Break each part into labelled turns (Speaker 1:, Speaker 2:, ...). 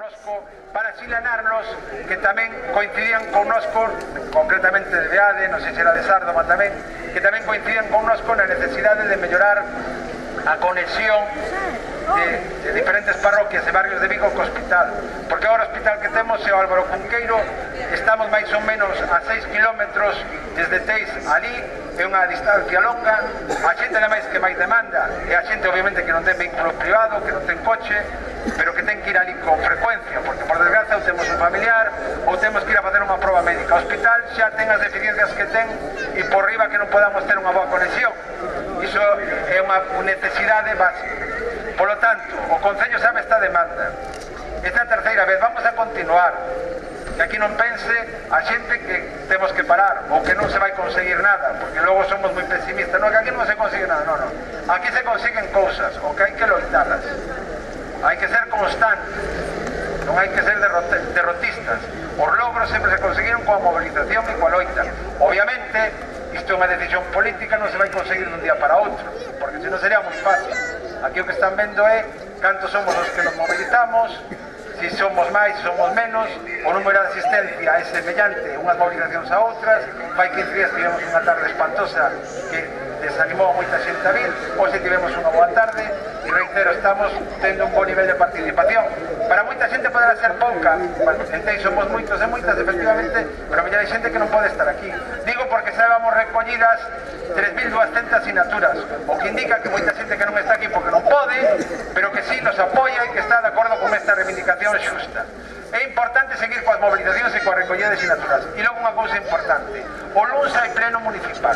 Speaker 1: connosco para asilanarnos que tamén coincidían connosco, concretamente de Beade, non sei se era de Sárdoma tamén, que tamén coincidían connosco na necesidade de mellorar a conexión de diferentes parroquias e barrios de Vigo co hospital, porque agora o hospital que temos é o Álvaro Cunqueiro, estamos máis ou menos a 6 kilómetros desde Teis ali, é unha distancia longa, a xente ademais que máis demanda, e a xente obviamente que non ten vehículo privado, que non ten coche, pero que ten que ir ali con frecuencia, porque por desgracia ou temos un familiar ou temos que ir a facer unha proba médica. O hospital xa ten as deficiencias que ten e por riba que non podamos ter unha boa conexión. Iso é unha necesidade básica. Por lo tanto, o Concello sabe esta demanda. Esta terceira vez vamos a continuar. Que aquí non pense a xente que temos que parar ou que non se vai conseguir nada, porque logo somos moi pesimistas. Non, que aquí non se consigue nada, non. Aquí se consiguen cousas, o que hai que loitarlas. Hai que ser constantes, non hai que ser derrotistas. Os logros sempre se conseguiron coa movilización e coa loita. Obviamente, isto é unha decisión política, non se vai conseguir dun día para outro, porque senón sería moi fácil. Aquí o que están vendo é cantos somos os que nos mobilizamos, si somos máis, si somos menos, o número de asistencia é semellante unhas movilizacións a outras. Fai 15 días tivemos unha tarde espantosa que desanimou a moita xente a vir, hoxe tivemos unha boa tarde e reitero, estamos tendo un bon nivel de participación. Para moita xente poderá ser pouca, entei, somos moitos e moitas, efectivamente, pero mellor hai xente que non pode estar aquí. Digo porque sábamos recollidas 3.200 asignaturas, o que indica que moita xente que non está aquí porque non pode, pero que sí nos apoia e que está de acordo con esta reivindicación xusta. É importante seguir coas movilizacións e coa recollida de asignaturas. E logo unha cousa importante, o luns hai pleno municipal.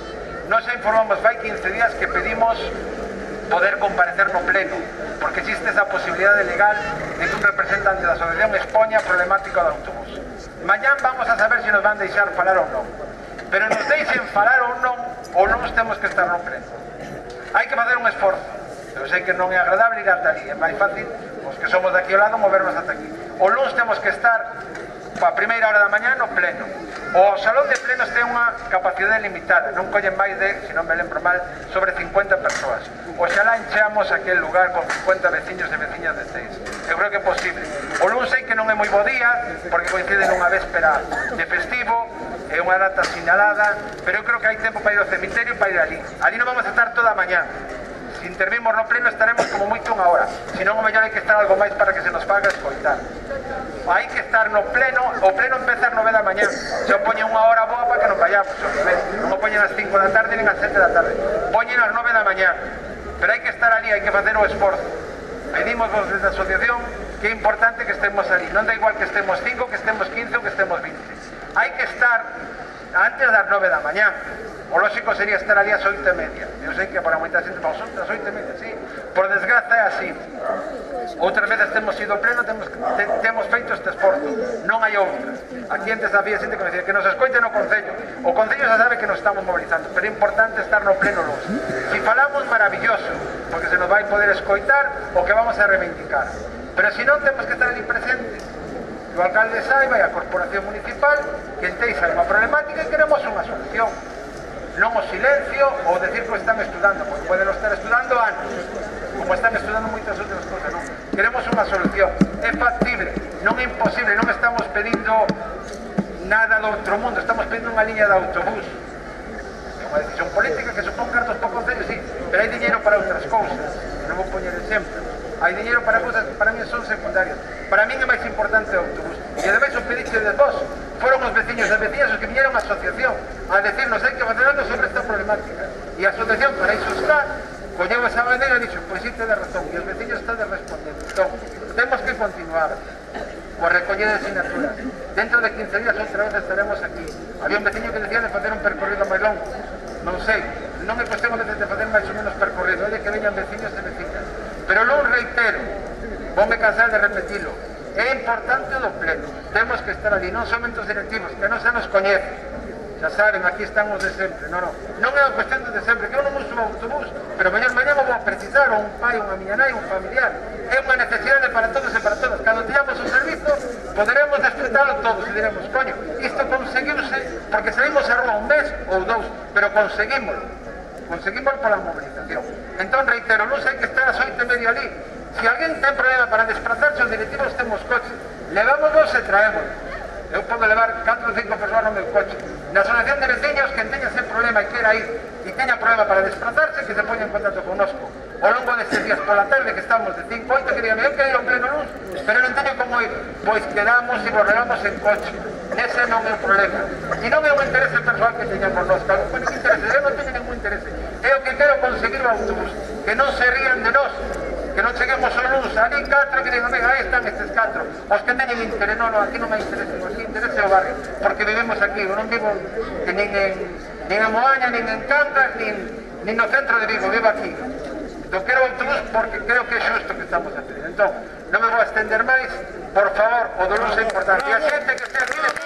Speaker 1: Nos informamos, fai 15 días que pedimos poder comparecer no pleno, porque existe esa posibilidade legal de que un representante da asociación expoña a problemática do autobús. Mañán vamos a saber se nos van deixar falar ou non, pero nos deixen falar ou non temos que estar no pleno. Hai que facer un esforzo. Eu sei que non é agradable ir ata ali, é máis fácil os que somos daqui ao lado movernos ata aquí. O luns temos que estar a primeira hora da mañá no pleno. O salón de plenos ten unha capacidade limitada, non collen máis de, se non me lembro mal, sobre 50 persoas. Oxalá encheamos aquel lugar con 50 veciños e veciñas de Teis. Eu creo que é posible. O luns sei que non é moi bo día, porque coincide nunha véspera de festivo, é unha data sinalada, pero eu creo que hai tempo para ir ao cemiterio e para ir ali. Ali non vamos a estar toda a mañá. Se intervimos no pleno estaremos como moito unha hora, senón o mellor hai que estar algo máis para que se nos faga escoitar. Hai que estar no pleno, o pleno empezar 9 da mañá, se o poñen unha hora boa para que non vayamos, non o poñen ás 5 da tarde nin ás 7 da tarde, poñen ás 9 da mañá, pero hai que estar ali, hai que facer o esforzo. Pedimos desde a asociación que é importante que estemos ali, non da igual que estemos 5, que estemos 15 ou que estemos 20, hai que estar antes das 9 da mañá. O lógico sería estar ali ás 8:30. Eu sei que para moita xente ás 8:30, sí. Por desgraza é así. Outras veces temos ido ao pleno, temos feito este esforzo. Non hai outra. Aquí antes había xente que me decía que nos escoiten no Concello. O Concello xa sabe que nos estamos mobilizando, pero é importante estar no pleno luz. Si falamos, maravilloso, porque se nos vai poder escoitar o que vamos a reivindicar. Pero se non, temos que estar ali presentes. O alcalde saiba e a corporación municipal que en Teis hai unha problemática e queremos unha solución. Non o silencio ou decir que están estudando, porque poden estar estudando anos, como están estudando moitas outras cosas, non? Queremos unha solución, é factible, non é imposible, non estamos pedindo nada do outro mundo, estamos pedindo unha liña de autobús. É unha decisión política que supón cartos para o Concello, sí, pero hai dinheiro para outras cousas, non vou poñer exemplos. Hai dinheiro para cousas que para mí son secundarias. Para mí é máis importante o autobús. E ademais o pediche de vos, foron os veciños e veciñas os que viñeron á asociación a decirnos hai que facer algo sobre esta problemática. E a asociación para iso está, colleu esa maneira e dixo, pois sí, tede razón, e os veciños están respondendo. Entón, temos que continuar coa recollida de asignaturas. Dentro de 15 días outra vez estaremos aquí. Había un veciño que decía de facer un percorrido máis longo. Non sei, non é cuestión de facer máis ou menos percorrido, é de que veñan veciños e veciñas. Pero non reitero, voume cansar de repetilo, é importante o do pleno, temos que estar ali, non somente os directivos, que non se nos coñece, xa saben, aquí están os de sempre, non é unha cuestión de sempre, que eu non uso o autobús, pero mañana vou a precisar, ou un pai, unha miña nai, un familiar, é unha necesidade para todos e para todas, cando teñamos o servizo, poderemos desfrutalo todos, e diremos, coño, isto conseguiuse, porque saímos a rúa un mes ou dous, pero conseguimos pola movilización. Entón, reitero, non sei que está ás 8:30 ali. Si alguén ten problema para desplazarse, os directivos temos coche. Levámonos e traemos. Eu podo levar 4 ou 5 persoas no meu coche. Na asociación de veciños, quen teña ese problema e quera ir e teña problema para desplazarse, que se poña en contacto connosco. Ao longo destes días pola tarde, que estamos de 5 a 8, que digan, eu quero ir ao pleno luz, pero non teño como ir. Pois quedamos e vos levamos en coche. Ese non é o problema. E non é un interese persoal que teñamos nós. Con ningún interese, eu non teño ningún interese. É o que quero conseguir o autobús. Que non se rían de nós. Que non cheguemos ao luz, ali 4, que digan, venga, aí están estes 4. Os que teñen interés, non, aquí non me interese, os que interese o barrio. Porque vivimos aquí, eu non vivo nin en Moaña, nin en Cangas, nin no centro de Vigo, vivo aquí. Entón, quero autobús porque creo que é xusto que estamos a hacer. Entón, non me vou a estender máis, por favor, o do luz é importante. E a xente que este aquí